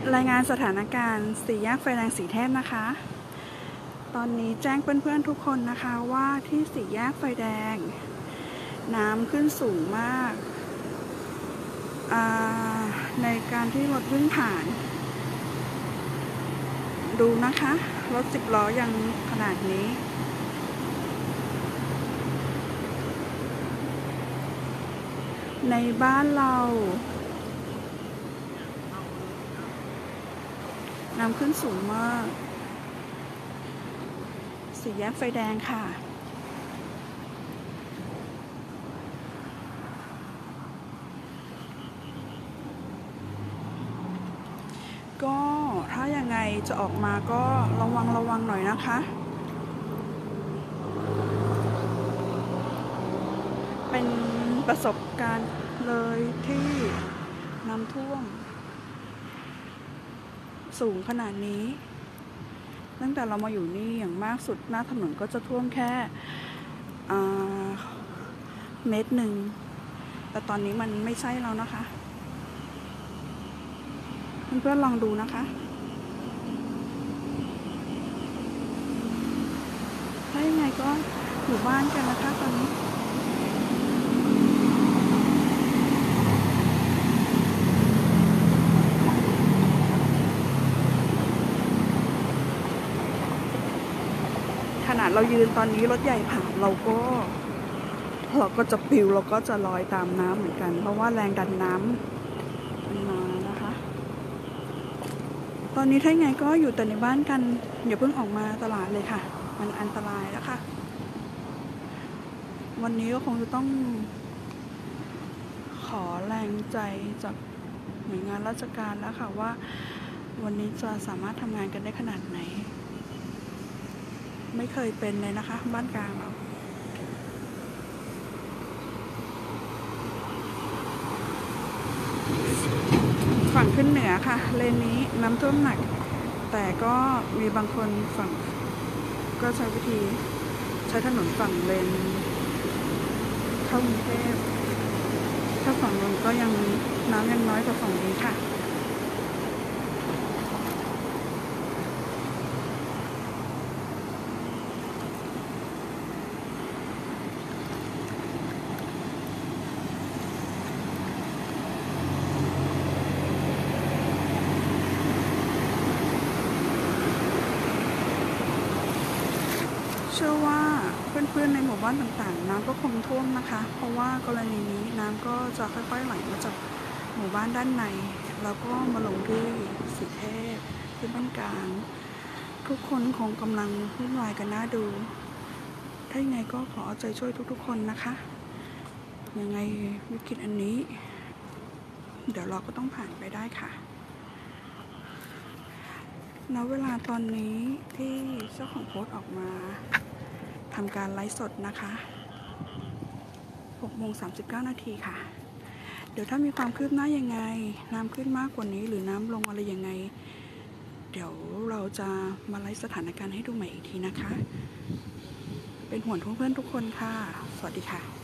รายงานสถานการณ์สี่แยกไฟแดงสีเทพนะคะ ตอนนี้แจ้งเพื่อนๆทุกคนนะคะว่าที่สี่แยกไฟแดงน้ำขึ้นสูงมากในการที่รถวิ่งผ่านดูนะคะรถ10 ล้อยังขนาดนี้ในบ้านเราน้ำขึ้นสูงมากสี่แยกไฟแดงค่ะก็ถ้ายังไงจะออกมาก็ระวังหน่อยนะคะ เป็นประสบการณ์เลยที่น้ำท่วมสูงขนาดนี้ตั้งแต่เรามาอยู่นี่อย่างมากสุดหน้าถนนก็จะท่วมแค่1 เมตรแต่ตอนนี้มันไม่ใช่แล้วนะคะเพื่อนๆลองดูนะคะถ้ายังไงก็อยู่บ้านกันนะคะตอนนี้ขนาดเรายืนตอนนี้รถใหญ่ผ่านเราก็จะปลิวเราก็จะลอยตามน้ำเหมือนกันเพราะว่าแรงดันน้ำมันมานะคะตอนนี้ถ้าไงก็อยู่แต่ในบ้านกันอย่าเพิ่งออกมาตลาดเลยค่ะมันอันตรายแล้วค่ะวันนี้ก็คงจะต้องขอแรงใจจากหน่วยงานราชการแล้วค่ะว่าวันนี้จะสามารถทำงานกันได้ขนาดไหนไม่เคยเป็นเลยนะคะบ้านกลางเราฝั่งขึ้นเหนือค่ะเลนนี้น้ำท่วมหนักแต่ก็มีบางคนฝั่งก็ใช้วิธีใช้ถนนฝั่งเลนเข้ากรุงเทพถ้าฝั่งลงก็ยังน้ำยังน้อยกว่าฝั่งนี้ค่ะเชื่อว่าเพื่อนๆในหมู่บ้านต่างๆน้ำก็คงท่วมนะคะเพราะว่ากรณีนี้น้ำก็จะค่อยๆไหลมาจากหมู่บ้านด้านในแล้วก็มาลงที่สีเทพที่บ้านกลางทุกคนคงกำลังวุ่นวายกันน่าดูถ้ายังไงก็ขอเอาใจช่วยทุกๆคนนะคะยังไงวิกฤตอันนี้เดี๋ยวเราก็ต้องผ่านไปได้ค่ะณเวลาตอนนี้ที่เจ้าของโพสต์ออกมาทำการไลฟ์สดนะคะ6:39 นาทีค่ะเดี๋ยวถ้ามีความคืบหน้ายังไงน้ำขึ้นมากกว่านี้หรือน้ำลงอะไรยังไงเดี๋ยวเราจะมาไลฟ์สถานการณ์ให้ดูใหม่อีกทีนะคะเป็นห่วงเพื่อนๆทุกคนค่ะสวัสดีค่ะ